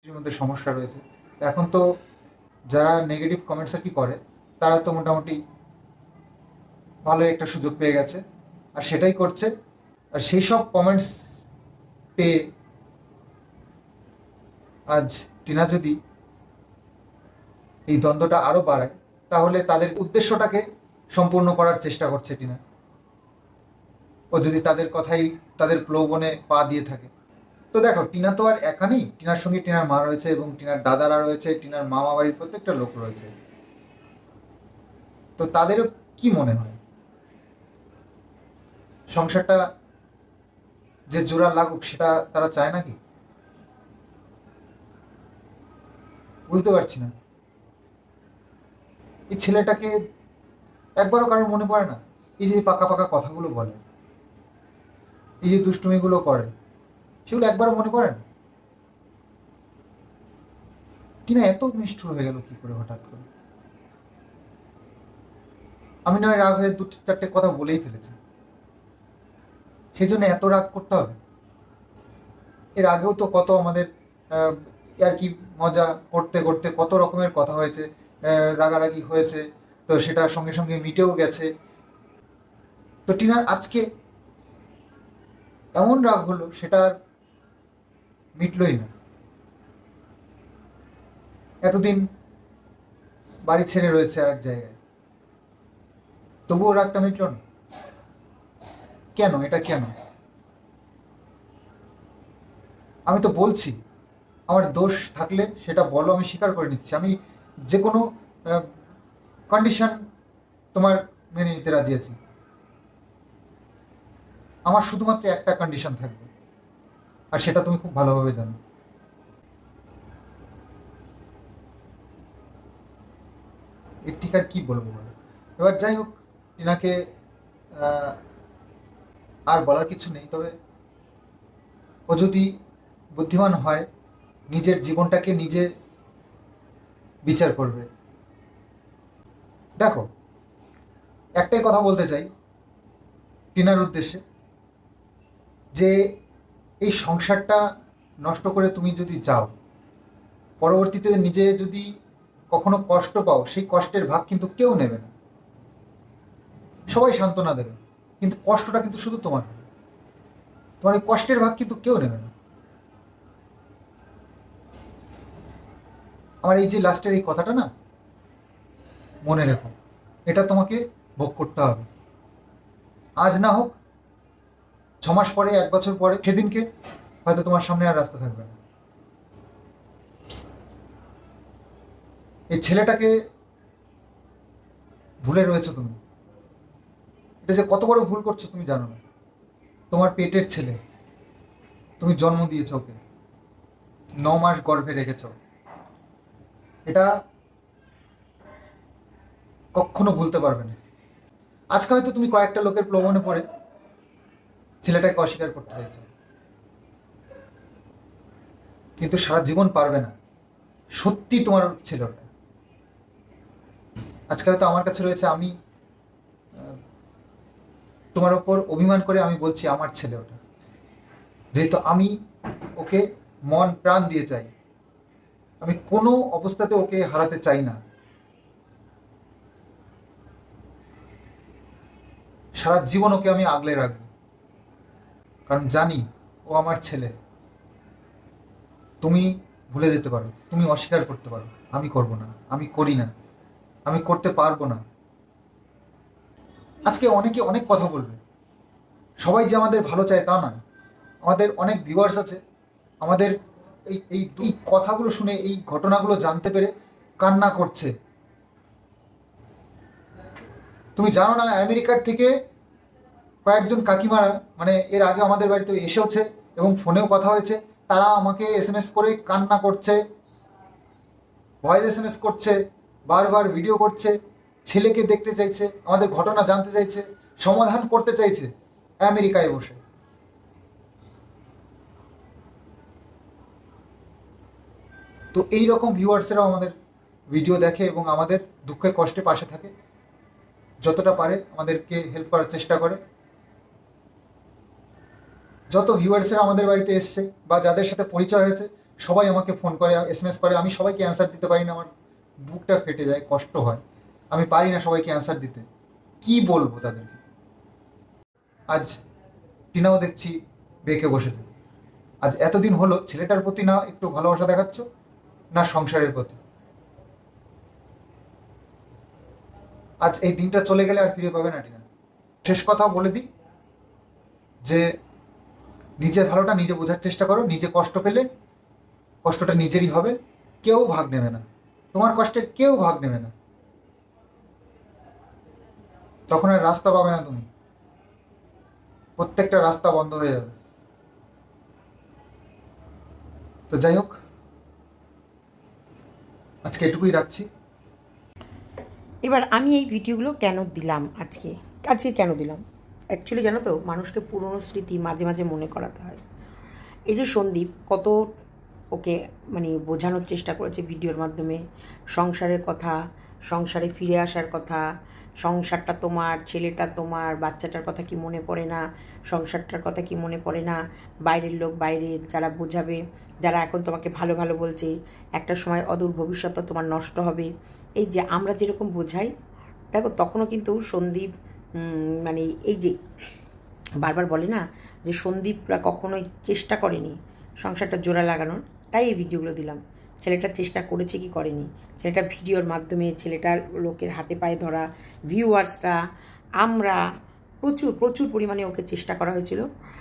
এর মধ্যে সমস্যা রয়েছে। এখন তো যারা নেগেটিভ কমেন্টস আর কি করে, তারা তো মোটামুটি ভালো একটা সুযোগ পেয়ে গেছে আর সেটাই করছে। আর সেই সব কমেন্টস পেয়ে আজ টিনা যদি এই দ্বন্দ্বটা আরও বাড়ায়, তাহলে তাদের উদ্দেশ্যটাকে সম্পূর্ণ করার চেষ্টা করছে টিনা। ও যদি তাদের কথাই, তাদের প্রলোভনে পা দিয়ে থাকে। তো দেখো, টিনা তো আর একা নেই, টিনার সঙ্গে টিনার মা রয়েছে এবং টিনার দাদারা রয়েছে, টিনার মামা বাড়ির প্রত্যেকটা লোক রয়েছে। তো তাদেরও কি মনে হয় সংসারটা যে জোড়া লাগুক, সেটা তারা চায় নাকি? বুঝতে পারছি না। এই ছেলেটাকে একবারও কারোর মনে পড়ে না? এই যে পাকা পাকা কথাগুলো বলে, এই যে দুষ্টুমিগুলো করে, সেগুলো একবারও মনে পড়ে না? টিনা এত নিষ্ঠুর হয়ে গেল কি করে হঠাৎ করে? আমি নয় রাগ হয়ে দু চারটে কথা বলেই ফেলেছি, সেই জন্য এত রাগ করতে হবে? এর আগেও তো কত আমাদের আর কি মজা করতে করতে কত রকমের কথা হয়েছে, রাগারাগি হয়েছে, তো সেটা সঙ্গে সঙ্গে মিটেও গেছে। তো টিনার আজকে এমন রাগ হলো, সেটা আর মিটলই না। এতদিন বাড়ি ছেড়ে রয়েছে এক জায়গায়, তবুও রাগটা মিটল না। কেন? এটা কেন? আমি তো বলছি, আমার দোষ থাকলে সেটা বলো, আমি স্বীকার করে নিচ্ছি। আমি যে কোনো কন্ডিশন তোমার মেনে নিতে রাজি আছি। আমার শুধুমাত্র একটা কন্ডিশন থাকবে, আর সেটা তুমি খুব ভালোভাবে জানো। এর ঠিক আর কি বলবো বলো? এবার যাই হোক, টিনাকে আহ, আর বলার কিছু নেই। তবে ও যদি বুদ্ধিমান হয়, নিজের জীবনটাকে নিজে বিচার করবে। দেখো, একটাই কথা বলতে চাই টিনার উদ্দেশ্যে, যে এই সংসারটা নষ্ট করে তুমি যদি যাও, পরবর্তীতে নিজে যদি কখনো কষ্ট পাও, সেই কষ্টের ভাগ কিন্তু কেউ নেবে না। সবাই সান্ত্বনা দেবে, কিন্তু কষ্টটা কিন্তু শুধু তোমার হবে। তোমার এই কষ্টের ভাগ কিন্তু কেউ নেবে না। আমার এই যে লাস্টের এই কথাটা না, মনে রেখো, এটা তোমাকে ভোগ করতে হবে। আজ না হোক, 6 মাস পরে, 1 বছর পরে, সেদিনকে হয়তো তোমার সামনে আর রাস্তা থাকবে না। এই ছেলেটাকে ভুলে রয়েছো তুমি। এটা যে কত বড় ভুল করছো তুমি জানো না। তোমার পেটের ছেলে, তুমি জন্ম দিয়েছো ওকে, 9 মাস গর্ভে রেখেছ। এটা কখনো ভুলতে পারবে না। আজকে হয়তো তুমি কয়েকটা লোকের প্রলোভনে পড়ে ছেলেটাকে অস্বীকার করতে চাইছো, কিন্তু সারা জীবন পারবে না। সত্যি তোমার ছেলে ওটা। আজকে হয়তো আমার কাছে রয়েছে, আমি তোমার ওপর অভিমান করে আমি বলছি আমার ছেলে ওটা, যেহেতু আমি ওকে মন প্রাণ দিয়ে চাই। আমি কোনো অবস্থাতে ওকে হারাতে চাই না। সারা জীবন ওকে আমি আগলে রাখবো, কারণ জানি ও আমার ছেলে। তুমি ভুলে যেতে পারো, তুমি অস্বীকার করতে পারো, আমি করব না, আমি করি না, আমি করতে পারবো না। আজকে অনেকে অনেক কথা বলবে, সবাই যে আমাদের ভালো চায় তা নয়। আমাদের অনেক ভিউয়ার্স আছে, আমাদের এই এই এই কথাগুলো শুনে, এই ঘটনাগুলো জানতে পেরে কান্না করছে। তুমি জানো না, আমেরিকার থেকে কয়েকজন কাকিমারা, মানে এর আগে আমাদের বাড়িতে এসেওছে এবং ফোনেও কথা হয়েছে, তারা আমাকে এসএমএস করে কান্না করছে, ভয়েস এসএমএস করছে, বারবার ভিডিও করছে, ছেলেকে দেখতে চাইছে, আমাদের ঘটনা জানতে চাইছে, সমাধান করতে চাইছে আমেরিকায় বসে। তো এই রকম ভিউয়ার্সেরাও আমাদের ভিডিও দেখে এবং আমাদের দুঃখে কষ্টে পাশে থাকে, যতটা পারে আমাদেরকে হেল্প করার চেষ্টা করে। যত ভিউয়ার্সেরা আমাদের বাড়িতে এসছে বা যাদের সাথে পরিচয় হয়েছে, সবাই আমাকে ফোন করে, SMS করে, আমি সবাইকে অ্যান্সার দিতে পারি না, আমার বুকটা ফেটে যায়, কষ্ট হয়, আমি পারি না সবাইকে অ্যান্সার দিতে। কি বলবো তাদেরকে? আজ টিনাও দেখছি বেঁকে বসেছে। আজ এতদিন হলো ছেলেটার প্রতি না একটু ভালোবাসা দেখাচ্ছ, না সংসারের প্রতি। আজ এই দিনটা চলে গেলে আর ফিরে পাবে না টিনা। শেষ কথা বলে দিই যে নিজের ভালোটা নিজে বোঝার চেষ্টা করো। নিজে কষ্ট পেলে কষ্টটা নিজেরই হবে, কেউ ভাগ নেবে না, তোমার কষ্টের কেউ ভাগ নেবে না। তখন আর রাস্তা পাবে না তুমি, প্রত্যেকটা রাস্তা বন্ধ হয়ে যাবে। তো যাই হোক, আজকে এটুকুই রাখছি। এবার আমি এই ভিডিওগুলো কেন দিলাম আজকে কেন দিলাম অ্যাকচুয়ালি জানো তো, মানুষকে পুরনো স্মৃতি মাঝে মাঝে মনে করাতে হয়। এই যে সন্দীপ কত ওকে মানে বোঝানোর চেষ্টা করেছে ভিডিওর মাধ্যমে, সংসারের কথা, সংসারে ফিরে আসার কথা, সংসারটা তোমার, ছেলেটা তোমার, বাচ্চাটার কথা কি মনে পড়ে না, সংসারটার কথা কি মনে পড়ে না, বাইরের লোক, বাইরের যারা বোঝাবে, যারা এখন তোমাকে ভালো ভালো বলছে, একটা সময় অদূর ভবিষ্যৎটা তোমার নষ্ট হবে। এই যে আমরা যেরকম বোঝাই, দেখো তখনও কিন্তু সন্দীপ মানে এই যে বারবার বলে না যে সন্দীপরা কখনোই চেষ্টা করেনি সংসারটা জোড়া লাগানোর, তাই এই ভিডিওগুলো দিলাম। ছেলেটা চেষ্টা করেছে কি করেনি, ছেলেটা ভিডিওর মাধ্যমে, ছেলেটার লোকের হাতে পায়ে ধরা, ভিউয়ার্সরা, আমরা প্রচুর প্রচুর পরিমাণে ওকে চেষ্টা করা হয়েছিল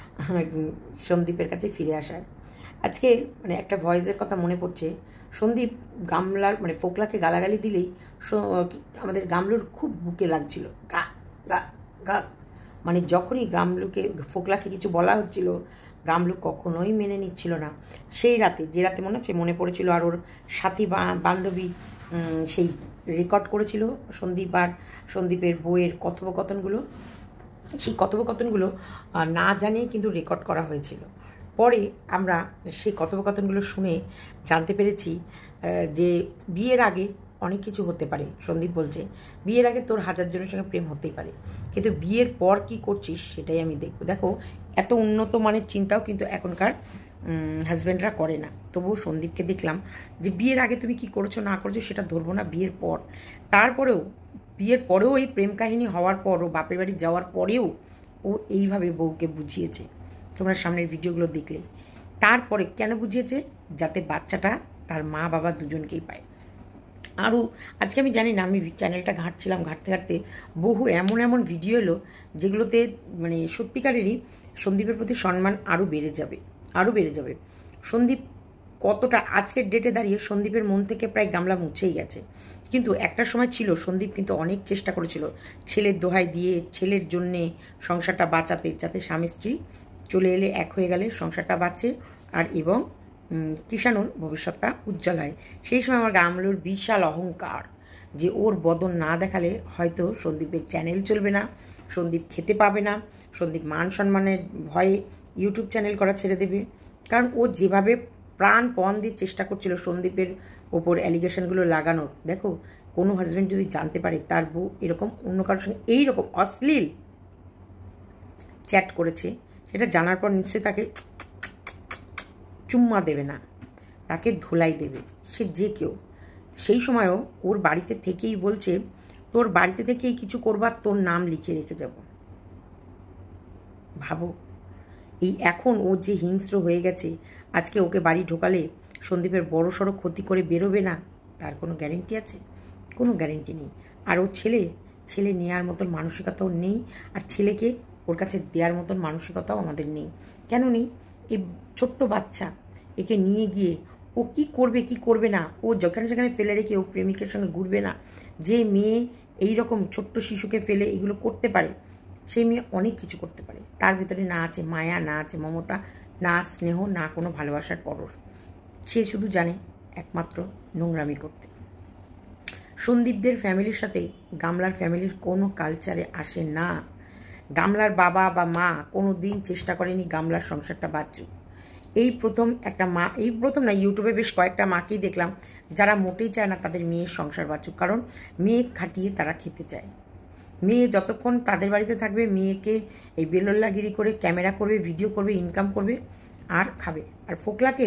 সন্দীপের কাছে ফিরে আসার। আজকে মানে একটা ভয়েসের কথা মনে পড়ছে, সন্দীপ গামলার মানে ফোকলাকে গালাগালি দিলেই আমাদের গামলুর খুব বুকে লাগছিল, গা গা গা, মানে যখনই গামলুকে ফোকলাকে কিছু বলা হচ্ছিল গামলু কখনোই মেনে নিচ্ছিল না। সেই রাতে, যে রাতে মনে পড়েছিল, আর ওর সাথী বান্ধবী সেই রেকর্ড করেছিল সন্দীপ আর সন্দীপের বইয়ের কথোপকথনগুলো, সেই কথোপকথনগুলো না জানিয়ে কিন্তু রেকর্ড করা হয়েছিল। পরে আমরা সেই কথোপকথনগুলো শুনে জানতে পেরেছি যে বিয়ের আগে অনেক কিছু হতে পারে। সন্দীপ বলছে বিয়ের আগে তোর 1000 জনের সঙ্গে প্রেম হতেই পারে, কিন্তু বিয়ের পর কি করছিস সেটাই আমি দেখব। দেখো এত উন্নত মানের চিন্তাও কিন্তু এখনকার হাজব্যান্ডরা করে না। তবুও সন্দীপকে দেখলাম যে বিয়ের আগে তুমি কি করেছো না করেছো সেটা ধরবো না, বিয়ের পর, তারপরেও বিয়ের পরেও এই প্রেম কাহিনী হওয়ার পরও, বাপের বাড়ি যাওয়ার পরেও ও এইভাবে বউকে বুঝিয়েছে। তোমরা সামনের ভিডিওগুলো দেখলে তারপরে কেন বুঝিয়েছে, যাতে বাচ্চাটা তার মা বাবা দুজনকেই পায়। আরও আজকে আমি জানি না, আমি চ্যানেলটা ঘাঁটছিলাম, ঘাঁটতে ঘাঁটতে বহু এমন এমন ভিডিও এলো যেগুলোতে মানে সত্যিকারেরই সন্দীপের প্রতি সম্মান আরও বেড়ে যাবে। সন্দীপ কতটা আজকের ডেটে দাঁড়িয়ে সন্দীপের মন থেকে প্রায় গামলা মুছেই গেছে। কিন্তু একটা সময় ছিল সন্দীপ কিন্তু অনেক চেষ্টা করেছিল ছেলের দোহাই দিয়ে, ছেলের জন্যে সংসারটা বাঁচাতে, যাতে স্বামী স্ত্রী চলে এলে এক হয়ে গেলে সংসারটা বাঁচে আর এবং কৃষাণুর ভবিষ্যৎটা উজ্জ্বল হয়। সেই সময় আমার গামলুর বিশাল অহংকার যে ওর বদন না দেখালে হয়তো সন্দীপের চ্যানেল চলবে না, সন্দীপ খেতে পাবে না, সন্দীপ মান সম্মানের ভয়ে ইউটিউব চ্যানেল করা ছেড়ে দেবে। কারণ ও যেভাবে প্রাণপণ দিয়ে চেষ্টা করছিল সন্দীপের ওপর অ্যালিগেশনগুলো লাগানোর, দেখো কোনো হাজব্যান্ড যদি জানতে পারে তার বউ এরকম অন্য কারোর সঙ্গে এইরকম অশ্লীল চ্যাট করেছে, সেটা জানার পর নিশ্চয়ই তাকে চুম্মা দেবে না, তাকে ধোলাই দেবে, সে যে কেউ। সেই সময়ও ওর বাড়িতে থেকেই বলছে তোর বাড়িতে থেকেই কিছু করবার, তোর নাম লিখে রেখে যাব। ভাবো এই এখন ও যে হিংস্র হয়ে গেছে, আজকে ওকে বাড়ি ঢোকালে সন্দীপের বড় সড়ো ক্ষতি করে বেরোবে না, তার কোনো গ্যারেন্টি আছে? কোনো গ্যারেন্টি নেই। আর ও ছেলে নেওয়ার মতন মানসিকতাও নেই, আর ছেলেকে ওর কাছে দেওয়ার মতন মানসিকতাও আমাদের নেই। কেন নেই? এই ছোট্ট বাচ্চা, একে নিয়ে গিয়ে ও কি করবে কি করবে না, ও যেখানে সেখানে ফেলে রেখে ও প্রেমিকের সঙ্গে ঘুরবে না। যে মেয়ে এই রকম ছোট্ট শিশুকে ফেলে এগুলো করতে পারে, সেই মেয়ে অনেক কিছু করতে পারে। তার ভিতরে না আছে মায়া, না আছে মমতা, না স্নেহ, না কোনো ভালোবাসার পরশ। সে শুধু জানে একমাত্র নোংরামি করতে। সন্দীপদের ফ্যামিলির সাথে গামলার ফ্যামিলির কোনো কালচারে আসে না। গামলার বাবা বা মা কোনো দিন চেষ্টা করেনি গামলার সংসারটা বাঁচুক। এই প্রথম একটা মা, এই প্রথম না, ইউটিউবে বেশ কয়েকটা মাকেই দেখলাম যারা মোটেই চায় না তাদের মেয়ের সংসার বাঁচুক, কারণ মেয়ে খাটিয়ে তারা খেতে চায়। মেয়ে যতক্ষণ তাদের বাড়িতে থাকবে, মেয়েকে এই বেলল্লাগিরি করে ক্যামেরা করবে, ভিডিও করবে, ইনকাম করবে আর খাবে। আর ফোকলাকে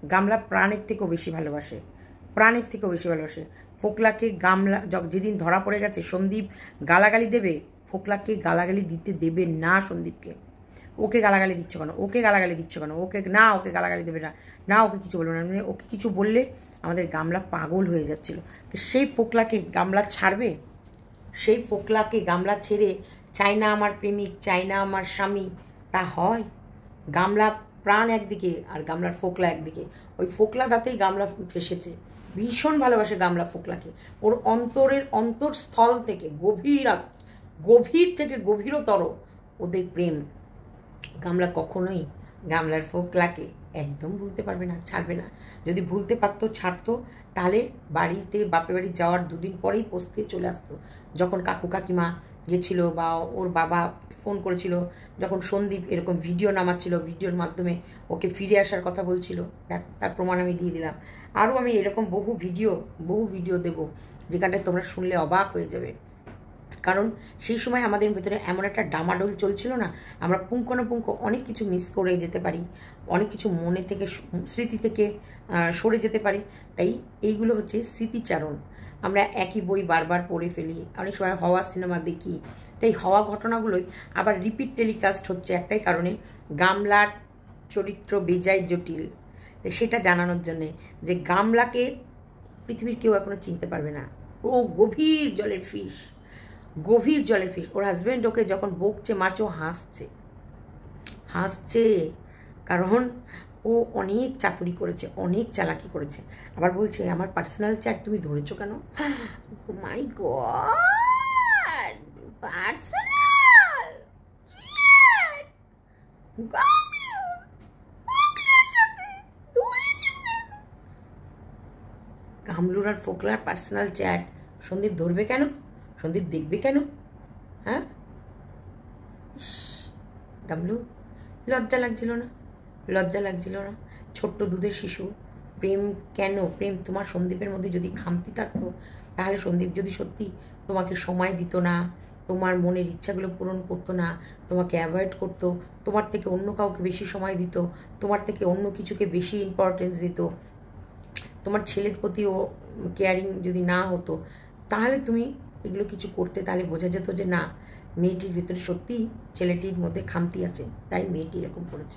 গামলা প্রাণের থেকেও বেশি ভালোবাসে, প্রাণের থেকেও বেশি ভালোবাসে। ফোকলাকে গামলা যেদিন ধরা পড়ে গেছে সন্দীপ গালাগালি দেবে, ফোকলাকে গালাগালি দিতে দেবে না সন্দীপকে। ওকে গালাগালি দিচ্ছ কেন, ওকে গালাগালি দিচ্ছ কেন, ওকে না, ওকে গালাগালি দেবে না, না ওকে কিছু বলবে না। মানে ওকে কিছু বললে আমাদের গামলা পাগল হয়ে যাচ্ছিল। তো সেই ফোকলাকে গামলা ছাড়বে? সেই ফোকলাকে গামলা ছেড়ে চাই না আমার প্রেমিক, চাই না আমার স্বামী, তা হয়? গামলা প্রাণ একদিকে আর গামলার ফোকলা একদিকে। ওই ফোকলা দাঁতেই গামলা ফেসেছে, ভীষণ ভালোবাসে গামলা ফোকলাকে। ওর অন্তরের অন্তরস্থল থেকে গভীর থেকে গভীরতর ওদের প্রেম। গামলা কখনোই গামলার ফোকলাকে একদম ভুলতে পারবে না, ছাড়বে না। যদি ভুলতে পারতো, ছাড়তো, তাহলে বাড়িতে বাপের বাড়ি যাওয়ার দুদিন পরেই পোস্তে চলে আসতো। যখন কাকু কাকিমা গেছিল বা ওর বাবা ফোন করেছিল, যখন সন্দীপ এরকম ভিডিও নামাচ্ছিল, ভিডিওর মাধ্যমে ওকে ফিরে আসার কথা বলছিল, দেখ তার প্রমাণ আমি দিয়ে দিলাম। আরও আমি এরকম বহু ভিডিও দেবো, যেখানটায় তোমরা শুনলে অবাক হয়ে যাবে। কারণ সেই সময় আমাদের ভেতরে এমন একটা ডামাডোল চলছিল না, আমরা পুঙ্খানুপুঙ্খ অনেক কিছু মিস করে যেতে পারি, অনেক কিছু মনে থেকে স্মৃতি থেকে সরে যেতে পারি। তাই এইগুলো হচ্ছে স্মৃতিচারণ। আমরা একই বই বারবার পড়ে ফেলি, অনেক সময় হওয়া সিনেমা দেখি, তাই হওয়া ঘটনাগুলোই আবার রিপিট টেলিকাস্ট হচ্ছে একটাই কারণে, গামলার চরিত্র বেজায় জটিল। তাই সেটা জানানোর জন্যে যে গামলাকে পৃথিবীর কেউ এখনো চিনতে পারবে না। ও গভীর জলের ফিশ, গভীর জলের ফিশ। ওর হাজব্যান্ড ওকে যখন বকছে মারছে, ও হাসছে, কারণ ও অনেক চাতুরি করেছে, অনেক চালাকি করেছে। আবার বলছে আমার পার্সোনাল চ্যাট তুমি ধরেছো কেন? মাই গড, পার্সোনাল গামলুর আর ফোকলার পার্সোনাল চ্যাট সন্দীপ ধরবে কেন? সন্দীপ দেখবে কেন? হ্যাঁ, গামলু লজ্জা লাগছিল না? লজ্জা লাগছিল না? ছোট্ট দুধের শিশু, প্রেম কেন? প্রেম তোমার সন্দীপের মধ্যে যদি খামতি থাকতো, তাহলে সন্দীপ যদি সত্যি তোমাকে সময় দিত না, তোমার মনের ইচ্ছাগুলো পূরণ করতো না, তোমাকে অ্যাভয়েড করতো, তোমার থেকে অন্য কাউকে বেশি সময় দিত, তোমার থেকে অন্য কিছুকে বেশি ইম্পর্টেন্স দিত, তোমার ছেলের প্রতিও কেয়ারিং যদি না হতো, তাহলে তুমি এগুলো কিছু করতে, তাহলে বোঝা যেত যে না, মেয়েটির ভিতরে সত্যি ছেলেটির মধ্যে খামতি আছে, তাই মেয়েটি এরকম করেছে।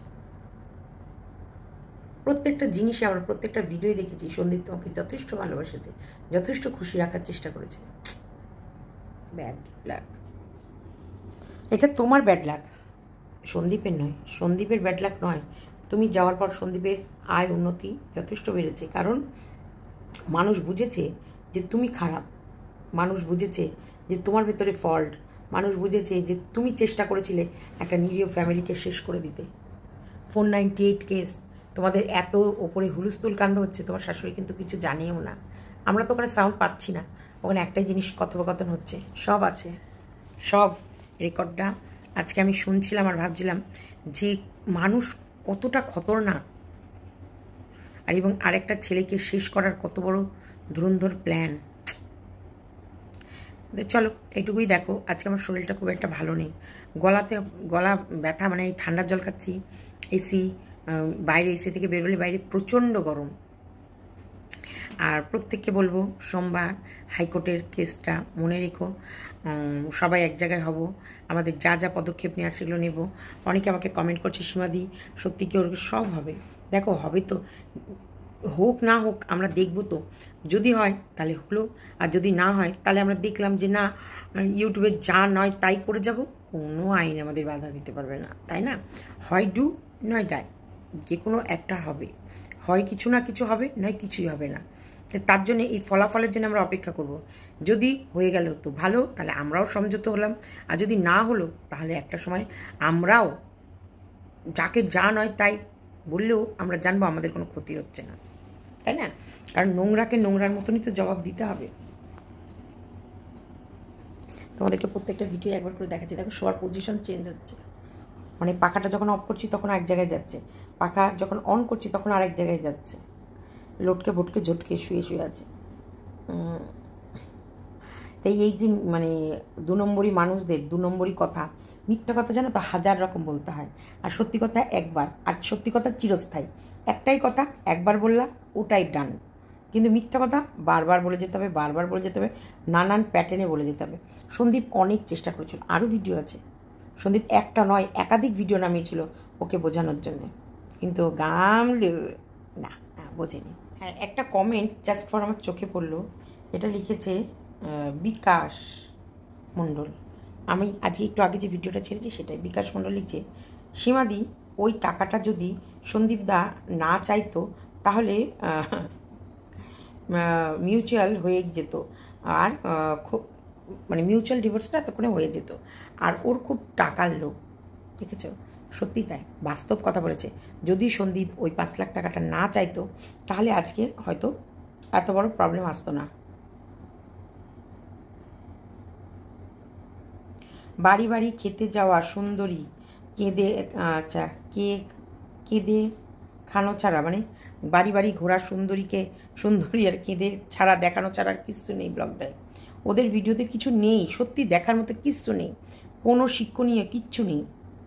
প্রত্যেকটা জিনিসে আমরা প্রত্যেকটা ভিডিওই দেখেছি সন্দীপ তোমাকে যথেষ্ট ভালোবাসেছে, যথেষ্ট খুশি রাখার চেষ্টা করেছে। ব্যাড লাক, এটা তোমার ব্যাড লাক, সন্দীপের নয়, সন্দীপের ব্যাড লাক নয়। তুমি যাওয়ার পর সন্দীপের আয় উন্নতি যথেষ্ট বেড়েছে, কারণ মানুষ বুঝেছে যে তুমি খারাপ, মানুষ বুঝেছে যে তোমার ভেতরে ফল্ট, মানুষ বুঝেছে যে তুমি চেষ্টা করেছিলে একটা নিরীহ ফ্যামিলিকে শেষ করে দিতে। 498 কেস, তোমাদের এত ওপরে হুলস্থুল কাণ্ড হচ্ছে, তোমার শাশুড়ি কিন্তু কিছু জানেও না। আমরা তো ওখানে সাউন্ড পাচ্ছি না, ওখানে একটাই জিনিস কথোপকথন হচ্ছে, সব আছে, সব রেকর্ডটা আজকে আমি শুনছিলাম আর ভাবছিলাম যে মানুষ কতটা খতরনাক, আর এবং আরেকটা ছেলেকে শেষ করার কত বড় ধুরন্ধর প্ল্যান। চলো এইটুকুই দেখো, আজকে আমার শরীরটা খুব একটা ভালো নেই, গলা ব্যথা, মানে এই ঠান্ডার জল খাচ্ছি, এসি বাইরে, এসি থেকে বেরোলে বাইরে প্রচণ্ড গরম। আর প্রত্যেককে বলবো সোমবার হাইকোর্টের কেসটা মনে রেখো, সবাই এক জায়গায় হব, আমাদের যা যা পদক্ষেপ নেওয়ার সেগুলো নেব। অনেকে আমাকে কমেন্ট করছে সীমাদি সত্যি কি ওর সব হবে? দেখো হবে তো, হোক না হোক আমরা দেখব তো, যদি হয় তাহলে হলো, আর যদি না হয় তাহলে আমরা দেখলাম যে না, ইউটিউবে যা নয় তাই করে যাব, কোনো আইন আমাদের বাধা দিতে পারবে না, তাই না? হয় ডু নয় ডাই, যে কোনো একটা হবে, হয় কিছু না কিছু হবে, নয় কিছুই হবে না। তার জন্য এই ফলাফলের জন্য আমরা অপেক্ষা করব। যদি হয়ে গেল তো ভালো, তাহলে আমরাও সমঝোত হলাম, আর যদি না হলো তাহলে একটা সময় আমরাও যাকে যা নয় তাই বললেও আমরা জানবো আমাদের কোনো ক্ষতি হচ্ছে না, তাই না? কারণ নোংরাকে নোংরার মতনই তো জবাব দিতে হবে। তোমাদেরকে প্রত্যেকটা ভিডিও একবার করে দেখাচ্ছি, দেখো শোয়ার পজিশন চেঞ্জ হচ্ছে, মানে পাখাটা যখন অফ করছি তখন এক জায়গায় যাচ্ছে, পাখা যখন অন করছি তখন আরেক জায়গায় যাচ্ছে, লটকে ভটকে ঝটকে শুয়ে শুয়ে আছে। তাই এই যে মানে 2 নম্বরই মানুষদের 2 নম্বরই কথা, মিথ্যা কথা জানো তো 1000 রকম বলতে হয়, আর সত্যি কথা একবার, আর সত্যি কথা চিরস্থায়ী। একটাই কথা, একবার বললা ওটাই ডান, কিন্তু মিথ্যা কথা বারবার বলে যেতে হবে, বারবার বলে যেতে হবে, নানান প্যাটার্নে বলে যেতে হবে। সন্দীপ অনেক চেষ্টা করেছিল, আরও ভিডিও আছে, সন্দীপ একটা নয় একাধিক ভিডিও নামিয়েছিল ওকে বোঝানোর জন্য, কিন্তু গামলে না না বোঝেনি। হ্যাঁ, একটা কমেন্ট জাস্ট ফর আমার চোখে পড়লো, এটা লিখেছে বিকাশ মণ্ডল। আমি আজকে একটু আগে যে ভিডিওটা ছেড়েছি সেটাই বিকাশ মণ্ডল লিখছে, সীমাদি ওই টাকাটা যদি সন্দীপ দা না চাইতো তাহলে মিউচুয়াল হয়ে যেত, আর খুব মানে মিউচুয়াল ডিভোর্সটা এতক্ষণে হয়ে যেত, আর ওর খুব টাকার লোভ। দেখেছ, সত্যি তাই, বাস্তব কথা বলেছে। যদি সন্দীপ ওই 5 লাখ টাকাটা না চাইতো তাহলে আজকে হয়তো এত বড় প্রবলেম আসতো না। বাড়ি বাড়ি খেতে যাওয়া সুন্দরী কেঁদে, আচ্ছা, কেঁদে খানো ছাড়া, মানে বাড়ি বাড়ি ঘোরা সুন্দরী আর কেঁদে ছাড়া দেখানো ছাড়া আর কিচ্ছু নেই ব্লগটায়। ওদের ভিডিওতে কিছু নেই, সত্যি দেখার মতো কিচ্ছু নেই, কোনো শিক্ষণীয় কিচ্ছু নেই।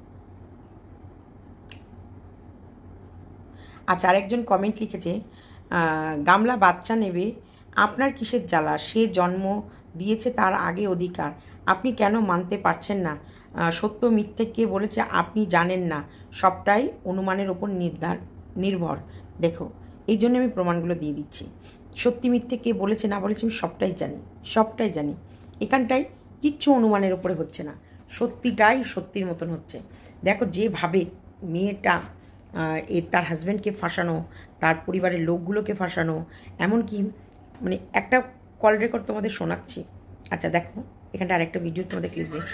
আচ্ছা, আরেকজন কমেন্ট লিখেছে, গামলা বাচ্চা নেবে, আপনার কিসের জ্বালা, সে জন্ম দিয়েছে তার আগে অধিকার, আপনি কেন মানতে পারছেন না? সত্য মিথ্যে কে বলেছে আপনি জানেন না, সবটাই অনুমানের ওপর নির্ভর। দেখো, এই জন্য আমি প্রমাণগুলো দিয়ে দিচ্ছি। সত্যি মিথ্যে কে বলেছে না বলেছে আমি সবটাই জানি। এখানটায় কিচ্ছু অনুমানের ওপরে হচ্ছে না, সত্যিটাই সত্যির মতন হচ্ছে। দেখো, যেভাবে মেয়েটা তার হাজব্যান্ডকে ফাঁসানো, তার পরিবারের লোকগুলোকে ফাঁসানো, এমনকি মানে একটা কল রেকর্ড তোমাদের শোনাচ্ছি। আচ্ছা দেখো, এখানটা আরেকটা ভিডিও তোমাদের ক্লিপ দিই।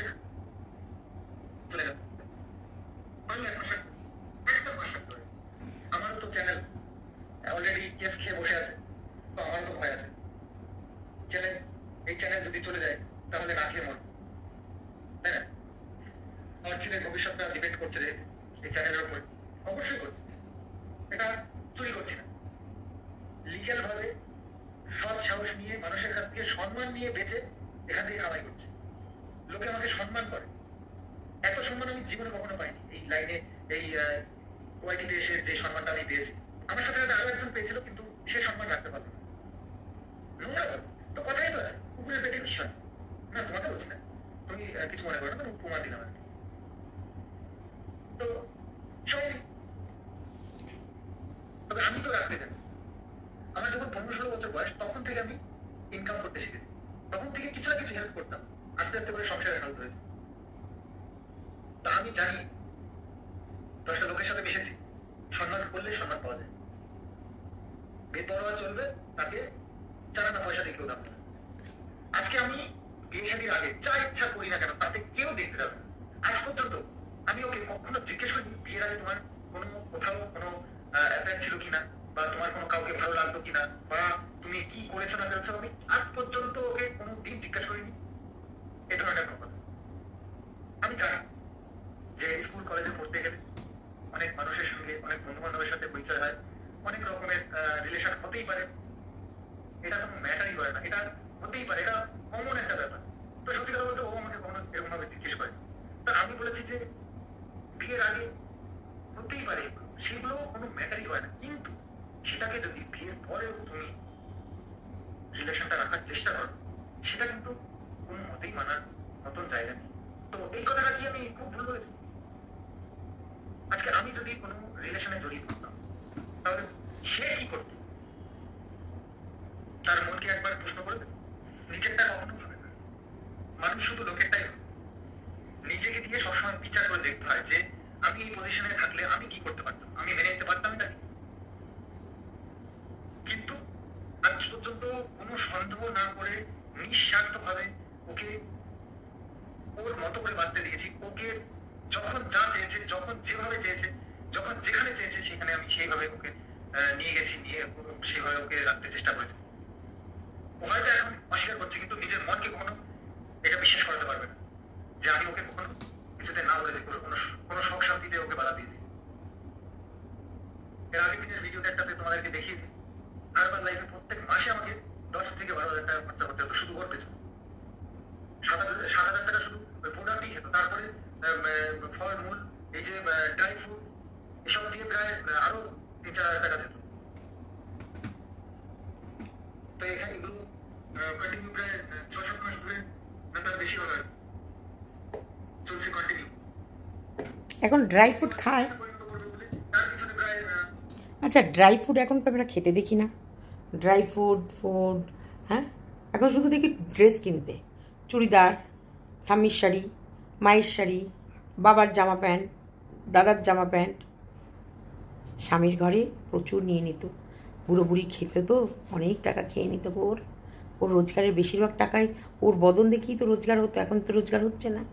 আমারও তো চ্যানেল অলরেডি কেস খেয়ে বসে আছে, তো আমারও তো ভয় আছে। এই চ্যানেল যদি চলে যায় তাহলে না খেয়ে মর, তাই না? আমার ছেলের ভবিষ্যৎটা ডিপেন্ড করছে যে এই চ্যানেলের উপর। অবশ্যই করছে, এটা চুরি করছি না, লিগ্যাল ভাবে সৎ সাহস নিয়ে মানুষের কাছ থেকে সম্মান নিয়ে বেঁচে এখান থেকে কামাই করছে। লোকে আমাকে সম্মান করে, এত সম্মান আমি জীবনে কখনো পাইনি। এই লাইনে এই ওয়াইটিতে এসে যে সম্মানটা আমি পেয়েছি, আমার সাথে আরো একজন পেয়েছিল, কিন্তু সে সম্মান রাখতে পারলো না। নোংরা বলো তো, কথাই তো আছে, কুকুরের পেটে বিষয় না। তোমাকে বলছি না, তুমি কিছু মনে করো না, তুমি উপমা দিলাম আর কি। তো সবাই, তবে আমি তো রাখতে জানি। আমার যখন 15-16 বছর বয়স, তখন থেকে আমি ইনকাম করতে শিখেছি, তখন থেকে কিছু না কিছু হেল্প করতাম, আস্তে আস্তে করে সংসারে হেল্প হয়েছে। তা আমি জানি 10টা লোকের সাথে মিশেছি, সম্মান করলে সম্মান পাওয়া যায়, বেপরোয়া চলবে তাকে 4 আনা পয়সা দিয়ে কেউ দাম দেবে। আজকে আমি বিয়ে শাদীর আগে যা ইচ্ছা করি না কেন তাতে কেউ দেখতে যাবে। আজ পর্যন্ত আমি ওকে কখনো জিজ্ঞেস করিনি বিয়ের আগে তোমার কোনো কোথাও কোনো অ্যাফেয়ার ছিল কিনা, বা তোমার কোনো কাউকে ভালো লাগতো কিনা, বা তুমি কি করেছো না করেছো, আমি আজ পর্যন্ত ওকে কোনো দিন জিজ্ঞাসা করিনি এই ধরনের কোনো কথা। আমি জানি যে স্কুল কলেজে পড়তে গেলে অনেক মানুষের সঙ্গে, অনেক বন্ধু বান্ধবের সাথে পরিচয় হয়, অনেক রকমের রিলেশন হতেই পারে, এটা কোনো ম্যাটারই করে না, এটা হতেই পারে, এটা কমন একটা ব্যাপার। তো সত্যি কথা বলতে ও আমাকে কখনো এরকম ভাবে জিজ্ঞেস করে। তা আমি বলেছি যে বিয়ের আগে হতেই পারে, সেগুলো কোনো ম্যাটারই হয় না, কিন্তু সেটাকে যদি বিয়ের পরেও তুমি রিলেশনটা রাখার চেষ্টা করো, সেটা কিন্তু কোনো মতেই মানার মতন জায়গা নেই। তো এই কথাটা কি আমি খুব ভুল বলেছি? আজকে আমি যদি কোনো রিলেশনে জড়িয়ে পড়তাম তাহলে সে কি করতো? তার মনকে একবার প্রশ্ন করেছে? নিজেরটা কখনো ভাবে না, মানুষ শুধু লোকেরটাই ভাবে। নিজেকে দিয়ে সবসময় বিচার করে দেখতে হয় যে আমি এই পজিশনে থাকলে আমি কি করতে পারতাম, আমি মেনে নিতে পারতাম এটা। কিন্তু আজ পর্যন্ত কোনো সন্দেহ না করে নিঃস্বার্থ ভাবে ওকে ওর মতো করে বাঁচতে দিয়েছি। ওকে যখন যা চেয়েছে, যখন যেভাবে চেয়েছে, যখন যেখানে চেয়েছে সেখানে আমি সেইভাবে ওকে নিয়ে গেছি, নিয়ে সেভাবে ওকে রাখতে চেষ্টা করেছি। ও হয়তো এখন অস্বীকার করছে, কিন্তু নিজের মনকে কখনো এটা বিশ্বাস করাতে পারবে না যে আমি ওকে কখনো কিছুতে না বলেছি, কোনো শখ শান্তিতে ওকে বাধা দিয়েছি। এর আগের দিনের ভিডিওতে একটাতে তোমাদেরকে দেখিয়েছি, হারবার লাইফে প্রত্যেক মাসে আমাকে 10 থেকে 12,000 টাকা খরচা করতে হতো শুধু ওর পেছনে। 7,000 টাকা শুধু প্রোডাক্টই খেত, তারপরে ফল মূল, এই যে ড্রাই ফ্রুট, এসব দিয়ে প্রায় আরো 3-4 টাকা যেত। তো এখানে এগুলো কন্টিনিউ প্রায় 6-7 মাস ধরে না তার বেশি হলো চলছে কন্টিনিউ। এখন ড্রাই ফ্রুট খায়। আচ্ছা, ড্রাই ফ্রুট এখন তো আমরা খেতে দেখি না। ড্রাই ফ্রুট ফুড, হ্যাঁ, এখন শুধু দেখি ড্রেস কিনতে, চুড়িদার, ঠাম্মির শাড়ি, মায়ের শাড়ি, বাবার জামা প্যান্ট, দাদার জামা প্যান্ট। স্বামীর ঘরে প্রচুর নিয়ে নিত, বুড়ো বুড়ি খেত তো অনেক টাকা খেয়ে নিত। ওর রোজগারের বেশিরভাগ টাকাই ওর বদন দেখেই তো রোজগার হতো, এখন তো রোজগার হচ্ছে না।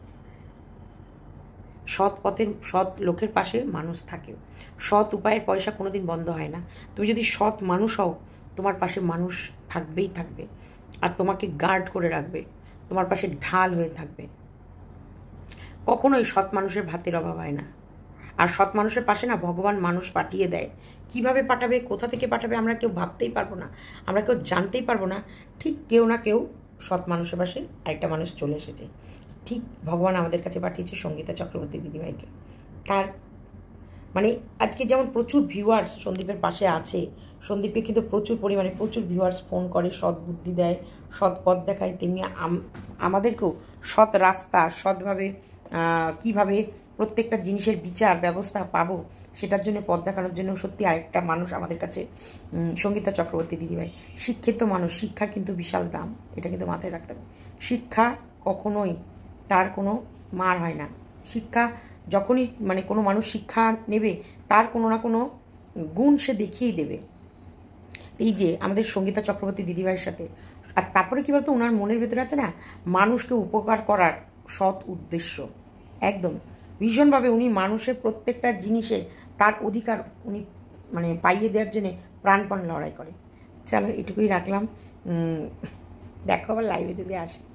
সৎ পথের সৎ লোকের পাশে মানুষ থাকে, সৎ উপায়ের পয়সা কোনোদিন বন্ধ হয় না। তুমি যদি সৎ মানুষ হও, তোমার পাশে মানুষ থাকবেই থাকবে, আর তোমাকে গার্ড করে রাখবে, তোমার পাশে ঢাল হয়ে থাকবে। কখনোই সৎ মানুষের ভাতের অভাব হয় না। আর সৎ মানুষের পাশে না ভগবান মানুষ পাঠিয়ে দেয়। কিভাবে পাঠাবে, কোথা থেকে পাঠাবে আমরা কেউ ভাবতেই পারবো না, আমরা কেউ জানতেই পারবো না। ঠিক কেউ না কেউ সৎ মানুষের পাশে আরেকটা মানুষ চলে এসেছে। ঠিক ভগবান আমাদের কাছে পাঠিয়েছে সঙ্গীতা চক্রবর্তী দিদিভাইকে। তার মানে আজকে যেমন প্রচুর ভিউয়ার্স সন্দীপের পাশে আছে, সন্দীপকে কিন্তু প্রচুর পরিমাণে প্রচুর ভিউয়ার্স ফোন করে, সৎ বুদ্ধি দেয়, সৎ পথ দেখায়, তেমনি আমাদেরকেও সৎ রাস্তা, সৎভাবে কীভাবে প্রত্যেকটা জিনিসের বিচার ব্যবস্থা পাবো সেটার জন্য পথ দেখানোর জন্য সত্যি আরেকটা মানুষ আমাদের কাছে সঙ্গীতা চক্রবর্তী দিদিভাই। শিক্ষিত মানুষ, শিক্ষার কিন্তু বিশাল দাম, এটা কিন্তু মাথায় রাখতে হবে। শিক্ষা কখনোই তার কোনো মার হয় না। শিক্ষা যখনই মানে কোনো মানুষ শিক্ষা নেবে, তার কোনো না কোনো গুণ সে দেখিয়েই দেবে। এই যে আমাদের সঙ্গীতা চক্রবর্তী দিদিভাইয়ের সাথে, আর তারপরে কী বলতো, ওনার মনের ভেতরে আছে না মানুষকে উপকার করার সৎ উদ্দেশ্য, একদম ভীষণভাবে উনি মানুষের প্রত্যেকটা জিনিসে তার অধিকার উনি মানে পাইয়ে দেওয়ার জন্যে প্রাণপণ লড়াই করে। চলো এটুকুই রাখলাম, দেখো আবার লাইভে যদি আসে।